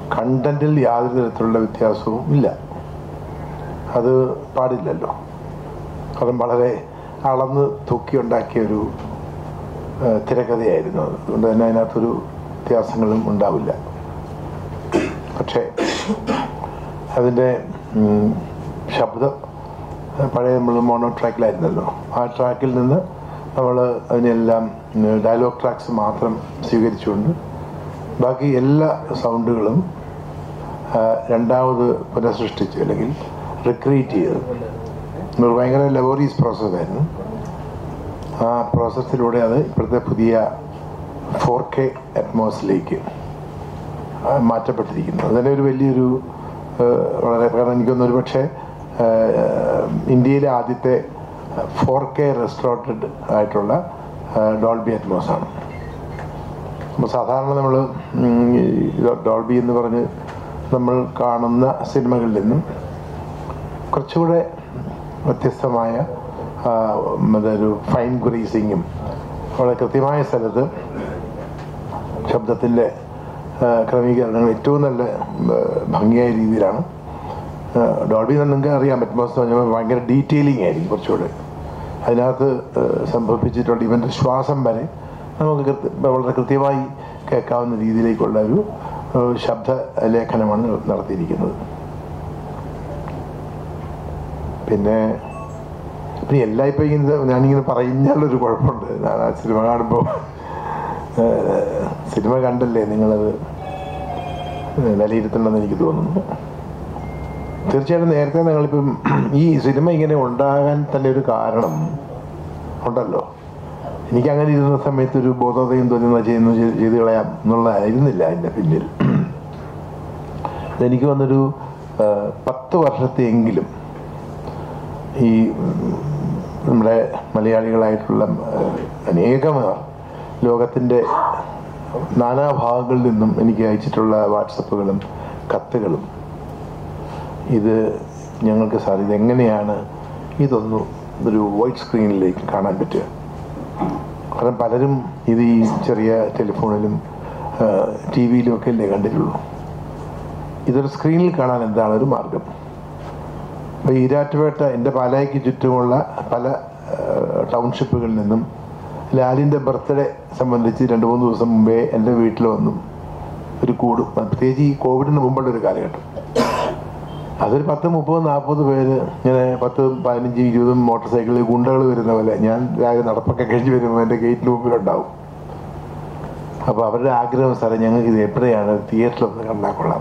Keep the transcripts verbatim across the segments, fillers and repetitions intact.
കണ്ടന്റിൽ യാതൊരു തരത്തിലുള്ള വ്യത്യാസവും ഇല്ല. അത് പാടില്ലല്ലോ. കാരണം വളരെ അളന്ന് തൂക്കിയുണ്ടാക്കിയൊരു തിരക്കഥയായിരുന്നു അത്. അതുകൊണ്ട് തന്നെ അതിനകത്തൊരു വ്യത്യാസങ്ങളും ഉണ്ടാവില്ല. പക്ഷേ അതിൻ്റെ ശബ്ദം പഴയ നമ്മൾ മോണോ ട്രാക്കിലായിരുന്നല്ലോ. ആ ട്രാക്കിൽ നിന്ന് നമ്മൾ അതിനെല്ലാം ഡയലോഗ് ട്രാക്സ് മാത്രം സ്വീകരിച്ചുകൊണ്ട് ബാക്കി എല്ലാ സൗണ്ടുകളും രണ്ടാമത് പുനഃസൃഷ്ടിച്ച് അല്ലെങ്കിൽ റിക്രിയേറ്റ് ചെയ്ത് ഭയങ്കര ലബോറിയസ് പ്രോസസ്സായിരുന്നു. ആ പ്രോസസ്സിലൂടെ അത് ഇപ്പോഴത്തെ പുതിയ ഫോർ കെ അറ്റ്മോസിലേക്ക് മാറ്റപ്പെട്ടിരിക്കുന്നു. അതിനെ ഒരു വലിയൊരു വളരെ കാരണം എനിക്കൊന്നൊരു പക്ഷേ ഇന്ത്യയിലെ ആദ്യത്തെ ഫോർ കെ റെസ്റ്റോർട്ടഡ് ആയിട്ടുള്ള ഡോൾബി അറ്റ്മോസാണ്. അപ്പോൾ സാധാരണ നമ്മൾ ഡോൾബി എന്ന് പറഞ്ഞ് നമ്മൾ കാണുന്ന സിനിമകളിൽ നിന്നും കുറച്ചുകൂടെ വ്യത്യസ്തമായ ഒരു ഫൈൻ ഗ്രേസിങ്ങും വളരെ കൃത്യമായ സ്ഥലത്ത് ശബ്ദത്തിൻ്റെ ക്രമീകരണങ്ങൾ ഏറ്റവും നല്ല ഭംഗിയായ രീതിയിലാണ്. ഡോൾബി നിങ്ങൾക്ക് അറിയാം, അറ്റ്മോസ് എന്ന് പറഞ്ഞാൽ ഭയങ്കര ഡീറ്റെയിലിംഗ് ആയിരിക്കും കുറച്ചുകൂടെ. അതിനകത്ത് സംഭവിച്ചിട്ടുള്ള ഇവൻ്റെ ശ്വാസം വരെ നമുക്ക് വളരെ കൃത്യമായി കേൾക്കാവുന്ന രീതിയിലേക്കുള്ള ഒരു ശബ്ദ ലേഖനമാണ് നടത്തിയിരിക്കുന്നത്. പിന്നെ പിന്നെ എല്ലാം ഇപ്പം ഇങ്ങനെ ഞാനിങ്ങനെ പറഞ്ഞാലൊരു കുഴപ്പമുണ്ട്. ഞാൻ ആ സിനിമ കാണുമ്പോൾ സിനിമ കണ്ടല്ലേ നിങ്ങളത് വിലയിരുത്തണമെന്ന് എനിക്ക് തോന്നുന്നു. തീർച്ചയായിട്ടും നേരത്തെ ഞങ്ങളിപ്പം ഈ സിനിമ ഇങ്ങനെ ഉണ്ടാകാൻ തന്നെ ഒരു കാരണം ഉണ്ടല്ലോ. എനിക്കങ്ങനെ ഇരുന്ന സമയത്ത് ഒരു ബോധോദയം തോന്നുന്ന ചെയ്യുന്നു ചെയ്ത് കളയാം എന്നുള്ളതായിരുന്നില്ല അതിൻ്റെ പിന്നിൽ. എനിക്ക് വന്നൊരു പത്ത് വർഷത്തെയെങ്കിലും ഈ നമ്മുടെ മലയാളികളായിട്ടുള്ള അനേകമാർ ലോകത്തിൻ്റെ നാനാഭാഗങ്ങളിൽ നിന്നും എനിക്ക് അയച്ചിട്ടുള്ള വാട്സപ്പുകളും കത്തുകളും ഇത് ഞങ്ങൾക്ക് സാധിച്ചത് എങ്ങനെയാണ് ഇതൊന്നും ഒരു വൈറ്റ് സ്ക്രീനിലേക്ക് കാണാൻ പറ്റുക. കാരണം പലരും ഇത് ഈ ചെറിയ ടെലിഫോണിലും ടി വിയിലും ഒക്കെ അല്ലേ കണ്ടിട്ടുള്ളൂ. ഇതൊരു സ്ക്രീനിൽ കാണാൻ എന്താണ് ഒരു മാർഗം? അപ്പോൾ ഈരാറ്റുപേട്ട എൻ്റെ പാലായ്ക്ക് ചുറ്റുമുള്ള പല ടൗൺഷിപ്പുകളിൽ നിന്നും ലാലിൻ്റെ ബർത്ത്ഡേ സംബന്ധിച്ച് രണ്ട് മൂന്ന് ദിവസം മുമ്പേ എൻ്റെ വീട്ടിൽ വന്നു ഒരു കൂടും. പ്രത്യേകിച്ച് ഈ കോവിഡിന് മുമ്പുള്ള ഒരു കാലഘട്ടം. അതൊരു പത്ത് മുപ്പത് നാൽപ്പത് പേര് ഇങ്ങനെ പത്ത് പതിനഞ്ച് ഇരുപതും മോട്ടോർ സൈക്കിളിൽ ഗുണ്ടകൾ വരുന്ന പോലെ ഞാൻ രാവിലെ നടപ്പൊക്കെ കഴിഞ്ഞ് വരുമ്പോൾ എൻ്റെ ഗേറ്റിന് മുമ്പിലുണ്ടാവും. അപ്പോൾ അവരുടെ ആഗ്രഹം സാറേ ഞങ്ങൾക്ക് ഇത് എപ്പോഴാണ് തിയേറ്ററിലൊന്ന് കണ്ടാൽ കൊള്ളാം.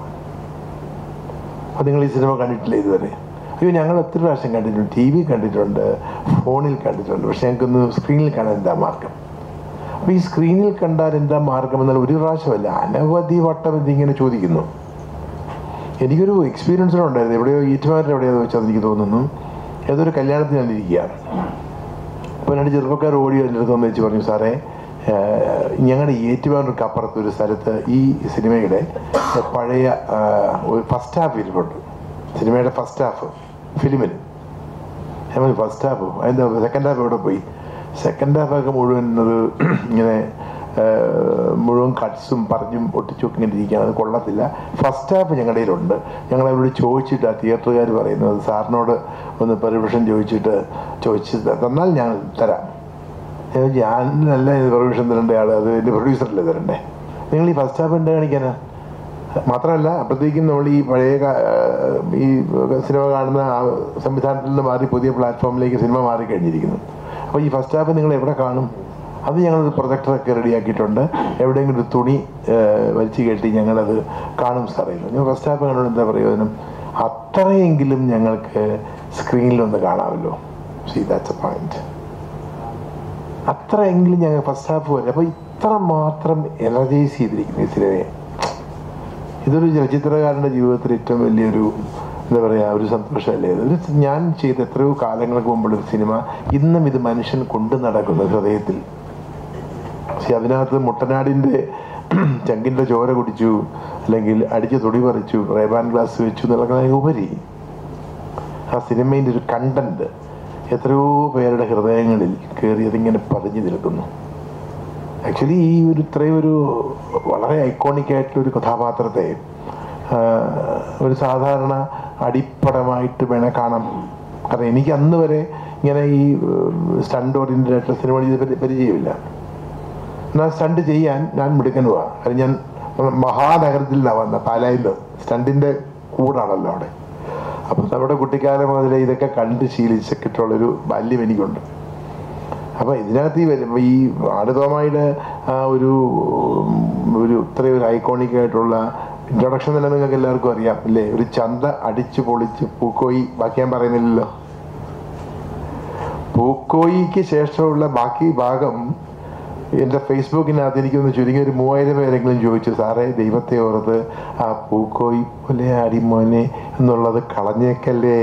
അപ്പോൾ നിങ്ങൾ ഈ സിനിമ കണ്ടിട്ടില്ല ഇതുവരെ? അയ്യോ ഞങ്ങൾ ഒത്തിരി പ്രാവശ്യം കണ്ടിട്ടുണ്ട്, ടി വി കണ്ടിട്ടുണ്ട്, ഫോണിൽ കണ്ടിട്ടുണ്ട്, പക്ഷെ ഞങ്ങൾക്കൊന്ന് സ്ക്രീനിൽ കാണാൻ എന്താ മാർഗം? അപ്പോൾ ഈ സ്ക്രീനിൽ കണ്ടാൽ എന്താ മാർഗം എന്നാൽ ഒരു പ്രാവശ്യമല്ല അനവധി വട്ടം ഇതിങ്ങനെ ചോദിക്കുന്നു. എനിക്കൊരു എക്സ്പീരിയൻസ് ഉണ്ടായിരുന്നു. എവിടെയോ ഈറ്റുമാരുടെ എവിടെയാന്ന് വെച്ചാൽ എനിക്ക് തോന്നുന്നു ഏതൊരു കല്യാണത്തിന് ഞാൻ ഇരിക്കുകയാണ്. അപ്പോൾ രണ്ട് ചെറുപ്പക്കാർ ഓടി എൻ്റെ അടുത്ത് വന്ന് വെച്ച് പറഞ്ഞു, സാറേ ഞങ്ങളുടെ ഏറ്റുമാനൂർക്ക് അപ്പുറത്ത് ഒരു സ്ഥലത്ത് ഈ സിനിമയുടെ പഴയ ഒരു ഫസ്റ്റ് ഹാഫ് ഇരിപ്പുണ്ട്, സിനിമയുടെ ഫസ്റ്റ് ഹാഫ് ഫിലിമിന്. ഞാൻ ഫസ്റ്റ് ഹാഫ് അതിൻ്റെ സെക്കൻഡ് ഹാഫ് എവിടെ പോയി? സെക്കൻഡ് ഹാഫൊക്കെ മുഴുവൻ ഒരു ഇങ്ങനെ മുഴുവൻ കട്ട്സും പറഞ്ഞും ഒട്ടിച്ചും ഇങ്ങനെ ഇരിക്കുകയാണ്, അത് കൊള്ളത്തില്ല. ഫസ്റ്റ് ഹാഫ് ഞങ്ങളുടെ കയ്യിലുണ്ട്, ഞങ്ങളവരോട് ചോദിച്ചിട്ട് ആ തിയേറ്ററുകാർ പറയുന്നത് സാറിനോട് ഒന്ന് പെർമിഷൻ ചോദിച്ചിട്ട് ചോദിച്ച് തന്നാൽ ഞാൻ തരാം. ഞാനല്ല പെർമിഷൻ തരേണ്ട ആൾ, അത് എൻ്റെ പ്രൊഡ്യൂസറല്ലേ തരണ്ടേ? നിങ്ങൾ ഈ ഫസ്റ്റ് ഹാഫ് എന്താ കാണിക്കാനാ? മാത്രമല്ല അപ്പോഴത്തേക്കും നമ്മൾ ഈ പഴയ ഈ സിനിമ കാണുന്ന സംവിധാനത്തിൽ നിന്ന് മാറി പുതിയ പ്ലാറ്റ്ഫോമിലേക്ക് സിനിമ മാറിക്കഴിഞ്ഞിരിക്കുന്നു. അപ്പോൾ ഈ ഫസ്റ്റ് ഹാഫ് നിങ്ങൾ എവിടെ കാണും? അത് ഞങ്ങളൊരു പ്രൊജക്ടറൊക്കെ റെഡിയാക്കിയിട്ടുണ്ട്, എവിടെയെങ്കിലും ഒരു തുണി വലിച്ചു കെട്ടി ഞങ്ങളത് കാണും സാറേ. ഞങ്ങൾ ഫസ്റ്റ് ഹാഫ് കണ്ടുകൊണ്ട് എന്താ പ്രയോജനം? അത്രയെങ്കിലും ഞങ്ങൾക്ക് സ്ക്രീനിലൊന്ന് കാണാമല്ലോ. See that's a point. അത്രയെങ്കിലും ഞങ്ങൾ ഫസ്റ്റ് ഹാഫ് വരെ. അപ്പോൾ ഇത്ര മാത്രം എനർജൈസ് ചെയ്തിരിക്കുന്നു ഈ സിനിമയെ. ഇതൊരു ചലച്ചിത്രകാരൻ്റെ ജീവിതത്തിൽ ഏറ്റവും വലിയൊരു എന്താ പറയുക ഒരു സന്തോഷമല്ലേ. ഒരു ഞാൻ ചെയ്ത എത്രയോ കാലങ്ങൾക്ക് മുമ്പുള്ളൊരു സിനിമ ഇന്നും ഇത് മനുഷ്യൻ കൊണ്ടു നടക്കുന്നു ഹൃദയത്തിൽ. പക്ഷെ അതിനകത്ത് മുട്ടനാടിൻ്റെ ചങ്കിൻ്റെ ചോര കുടിച്ചു, അല്ലെങ്കിൽ അടിച്ച് തൊടി പറിച്ചു, റേബാൻ ഗ്ലാസ് വെച്ചു എന്നുള്ളതിന് ഉപരി ആ സിനിമേൻ്റെ ഒരു കണ്ടന്റ് എത്രയോ പേരുടെ ഹൃദയങ്ങളിൽ കയറി അതിങ്ങനെ പതിഞ്ഞു നിൽക്കുന്നു. ആക്ച്വലി ഈ ഒരു ഇത്രയും ഒരു വളരെ ഐക്കോണിക് ആയിട്ടുള്ളൊരു കഥാപാത്രത്തെ ഒരു സാധാരണ അടിപ്പടമായിട്ട് വേണേൽ കാണാം. കാരണം എനിക്ക് അന്ന് വരെ ഇങ്ങനെ ഈ സ്റ്റണ്ട് ഓറിയൻറ്റഡ് ആയിട്ടുള്ള സിനിമ ചെയ്ത് പരിചയമില്ല. എന്നാൽ സ്റ്റണ്ട് ചെയ്യാൻ ഞാൻ മിടുക്കനുമാണ്. കാരണം ഞാൻ മഹാനഗരത്തിൽ നിന്നാണ് വന്നത്, പാലായിൽ നിന്ന്. സ്റ്റണ്ടിൻ്റെ കൂടാണല്ലോ അവിടെ. അപ്പം നമ്മുടെ കുട്ടിക്കാലം മുതലേ ഇതൊക്കെ കണ്ട് ശീലിച്ചിട്ടുള്ളൊരു ബാല്യം എനിക്കുണ്ട്. അപ്പം ഇതിനകത്ത് ഈ ഈ ആടുതോമയുടെ ആ ഒരു ഒരു ഇത്രയും ഒരു ഐക്കോണിക് ആയിട്ടുള്ള ഇൻട്രൊഡക്ഷൻ തന്നെ നിങ്ങൾക്ക് എല്ലാവർക്കും അറിയാം അല്ലേ? ഒരു ചന്ത അടിച്ചു പൊളിച്ച് പൂക്കോയി, ബാക്കി ഞാൻ പറയുന്നില്ലല്ലോ. പൂക്കോയിക്ക് ശേഷമുള്ള ബാക്കി ഭാഗം എൻ്റെ ഫേസ്ബുക്കിനകത്ത് എനിക്കൊന്ന് ചുരുങ്ങി ഒരു മൂവായിരം പേരെങ്കിലും ചോദിച്ചു, സാറേ ദൈവത്തെ ഓർത്ത് ആ പൂക്കോയി പോലെ അടിമോനെ എന്നുള്ളത് കളഞ്ഞേക്കല്ലേ.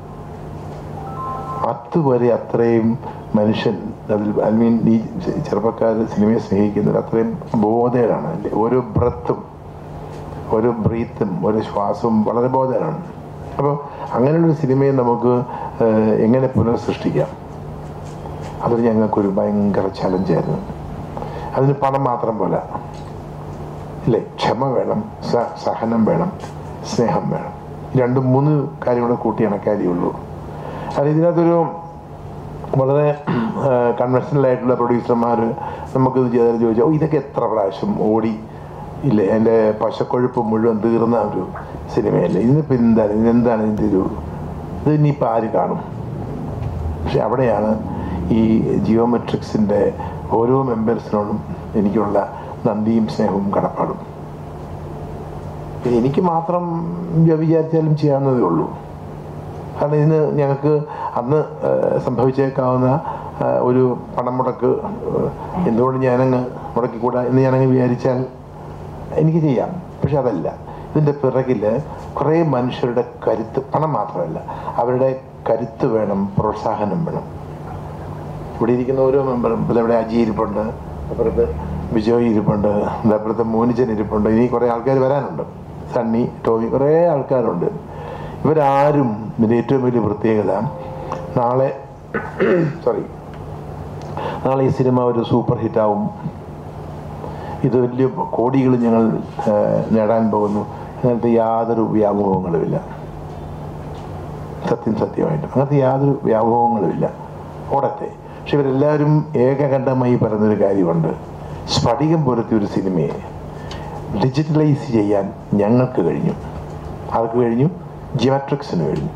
അതുവരെ അത്രയും മനുഷ്യൻ അതിൽ ഐ മീൻ ഈ ചെറുപ്പക്കാർ സിനിമയെ സ്നേഹിക്കുന്നത് അത്രയും ബോധേടാണ് അല്ലേ? ഓരോ ബ്രത്തും ഓരോ ബ്രീത്തും ഓരോ ശ്വാസവും വളരെ ബോധേടാണ്. അപ്പോൾ അങ്ങനെയുള്ളൊരു സിനിമയെ നമുക്ക് എങ്ങനെ പുനഃസൃഷ്ടിക്കാം? അതൊരു ഞങ്ങൾക്കൊരു ഭയങ്കര ചലഞ്ചായിരുന്നു. അതിന് പണം മാത്രം പോലെ ഇല്ലേ, ക്ഷമ വേണം, സഹനം വേണം, സ്നേഹം വേണം. രണ്ടും മൂന്ന് കാര്യം കൂടെ കൂട്ടി കണക്കാരിയുള്ളൂ. അത് ഇതിനകത്തൊരു വളരെ കൺവെൻഷനലായിട്ടുള്ള പ്രൊഡ്യൂസർമാർ നമുക്കിത് ചെയ്താൽ ചോദിച്ചാൽ, ഓ ഇതൊക്കെ എത്ര പ്രാവശ്യം ഓടി ഇല്ലേ, എൻ്റെ പശക്കൊഴുപ്പ് മുഴുവൻ തീർന്ന ഒരു സിനിമയല്ലേ, ഇതിനിപ്പോൾ എന്താണ് ഇതിനെന്താണ് ഇതിൻ്റെ ഒരു ഇത് ഇനിയിപ്പോൾ ആര് കാണും? പക്ഷെ അവിടെയാണ് ഈ ജിയോമെട്രിക്സിൻ്റെ ഓരോ മെമ്പേഴ്സിനോടും എനിക്കുള്ള നന്ദിയും സ്നേഹവും കടപ്പാടും. എനിക്ക് മാത്രം വിചാരിച്ചാലും ചെയ്യാവുന്നതേ ഉള്ളൂ. കാരണം ഇതിന് ഞങ്ങൾക്ക് അന്ന് സംഭവിച്ചേക്കാവുന്ന ഒരു പണം മുടക്ക് എന്തുകൊണ്ട് ഞാനങ്ങ് മുടക്കിക്കൂടാ എന്ന് ഞാനങ്ങ് വിചാരിച്ചാൽ എനിക്ക് ചെയ്യാം. പക്ഷെ അതല്ല, ഇതിൻ്റെ പിറകിൽ കുറേ മനുഷ്യരുടെ കരുത്ത്, പണം മാത്രമല്ല, അവരുടെ കരുത്ത് വേണം, പ്രോത്സാഹനം വേണം. ഇവിടെ ഇരിക്കുന്ന ഓരോ മെമ്പറും, ഇപ്പോൾ ഇവിടെ അജി ഇരിപ്പുണ്ട്, അപ്പുറത്ത് ബിജോയ് ഇരിപ്പുണ്ട്, അപ്പുറത്ത് മോനിച്ചൻ ഇരിപ്പുണ്ട്, ഇനി കുറേ ആൾക്കാർ വരാനുണ്ട്, സണ്ണി, ടോമി, കുറേ ആൾക്കാരുണ്ട്. ഇവരാരും ഇതിൻ്റെ ഏറ്റവും വലിയ പ്രത്യേകത, നാളെ സോറി നാളെ ഈ സിനിമ ഒരു സൂപ്പർ ഹിറ്റാവും, ഇത് വലിയ കോടികൾ ഞങ്ങൾ നേടാൻ പോകുന്നു, അങ്ങനത്തെ യാതൊരു വ്യാമോഹങ്ങളുമില്ല. സത്യം സത്യമായിട്ടും അങ്ങനത്തെ യാതൊരു വ്യാമോഹങ്ങളുമില്ല. ഓടത്തെ. പക്ഷെ ഇവരെല്ലാവരും ഏകകണ്ഠമായി പറയുന്നൊരു കാര്യമുണ്ട്, സ്ഫടികം പോലത്തെ ഒരു സിനിമയെ ഡിജിറ്റലൈസ് ചെയ്യാൻ ഞങ്ങൾക്ക് കഴിഞ്ഞു. ആർക്ക് കഴിഞ്ഞു? ജിയോമെട്രിക്സിന് കഴിഞ്ഞു.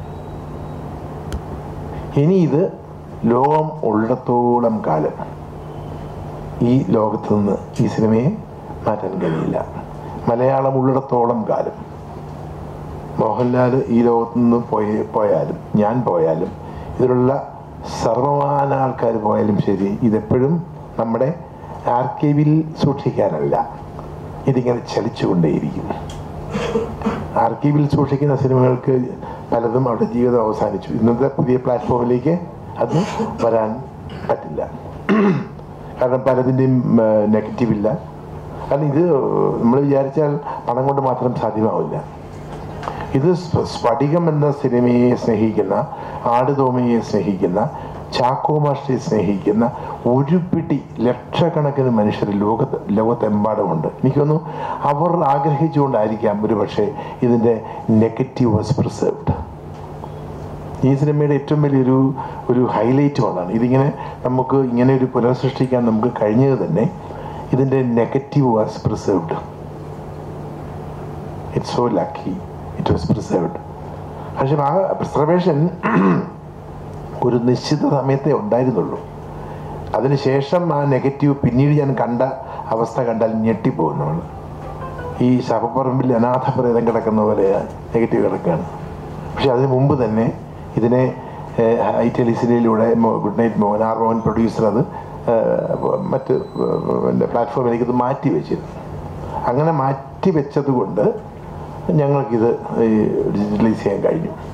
ഇനി ഇത് ലോകം ഉള്ളിടത്തോളം കാലം ഈ ലോകത്ത് നിന്ന് ഈ സിനിമയെ മാറ്റാൻ കഴിയില്ല. മലയാളം ഉള്ളിടത്തോളം കാലം, മോഹൻലാൽ ഈ ലോകത്ത് നിന്ന് പോയി പോയാലും ഞാൻ പോയാലും ഇതിലുള്ള സർവമാന ആൾക്കാർ പോയാലും ശരി, ഇതെപ്പോഴും നമ്മുടെ ആർക്കൈവിൽ സൂക്ഷിക്കാനല്ല, ഇതിങ്ങനെ ചലിച്ചുകൊണ്ടേയിരിക്കും. ആർക്കൈവിൽ സൂക്ഷിക്കുന്ന സിനിമകൾക്ക് പലതും അവിടെ ജീവിതം അവസാനിച്ചു. ഇന്നത്തെ പുതിയ പ്ലാറ്റ്ഫോമിലേക്ക് അത് വരാൻ പറ്റില്ല. കാരണം പലതിൻ്റെയും നെഗറ്റീവില്ല. കാരണം ഇത് നമ്മൾ വിചാരിച്ചാൽ പണം കൊണ്ട് മാത്രം സാധ്യമാവില്ല. ഇത് സ്ഫടികം എന്ന സിനിമയെ സ്നേഹിക്കുന്ന, ആടുതോമയെ സ്നേഹിക്കുന്ന, ചാക്കോ മാസ്റ്ററെ സ്നേഹിക്കുന്ന ഒരു പിടി ലക്ഷക്കണക്കിന് മനുഷ്യർ ലോകത്ത് ലോകത്തെമ്പാടുമുണ്ട്. എനിക്കൊന്നു അവർ ആഗ്രഹിച്ചുകൊണ്ടായിരിക്കാം ഒരു പക്ഷേ ഇതിൻ്റെ നെഗറ്റീവ് വാസ് പ്രിസർവ്ഡ്. ഈ സിനിമയുടെ ഏറ്റവും വലിയൊരു ഒരു ഹൈലൈറ്റും അതാണ്. ഇതിങ്ങനെ നമുക്ക് ഇങ്ങനെ ഒരു പുനഃസൃഷ്ടിക്കാൻ നമുക്ക് കഴിഞ്ഞത് തന്നെ ഇതിൻ്റെ negative was preserved. It's so lucky it was preserved. പക്ഷെ ആ പ്രിസർവേഷൻ ഒരു നിശ്ചിത സമയത്തേ ഉണ്ടായിരുന്നുള്ളൂ. അതിനുശേഷം ആ നെഗറ്റീവ് പിന്നീട് ഞാൻ കണ്ട അവസ്ഥ കണ്ടാൽ ഞെട്ടിപ്പോകും. നമ്മൾ ഈ ശവപ്പറമ്പിൽ അനാഥപ്രേതം കിടക്കുന്ന പോലെ നെഗറ്റീവ് കിടക്കുകയാണ്. പക്ഷെ അതിന് മുമ്പ് തന്നെ ഇതിനെ ഐ ടെലിസിനിലൂടെ good night Mohan, R Mohan producer, അത് മറ്റ് പ്ലാറ്റ്ഫോമിലേക്ക് ഇത് മാറ്റി വെച്ചിരുന്നു. അങ്ങനെ മാറ്റി വെച്ചത് കൊണ്ട് ഞങ്ങൾക്കിത് ഡിജിറ്റലൈസ് ചെയ്യാൻ കഴിഞ്ഞു.